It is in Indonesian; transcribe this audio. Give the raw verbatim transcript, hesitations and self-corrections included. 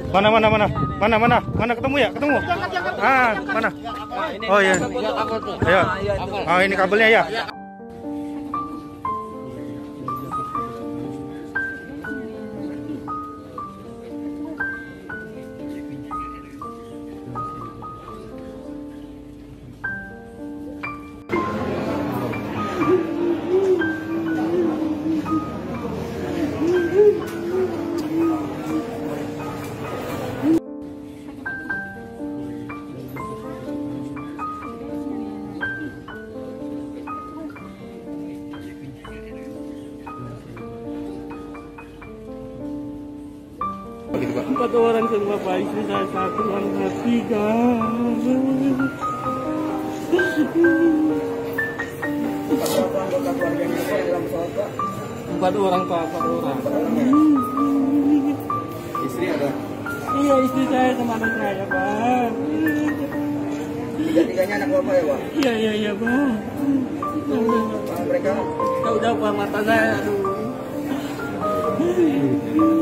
Mana mana mana mana mana mana ketemu ya ketemu. Ah mana? Oh iya. Ayo. Oh ini kabelnya ya. Empat orang semua baik, istri saya satu anak tiga. Empat orang pak, empat orang. Istri ada? Iya istri saya sama anak saya pak. Tiga-tiganya anak bapak ya pak? Iya iya iya pak. Mereka? Udah udah pak mata saya aduh.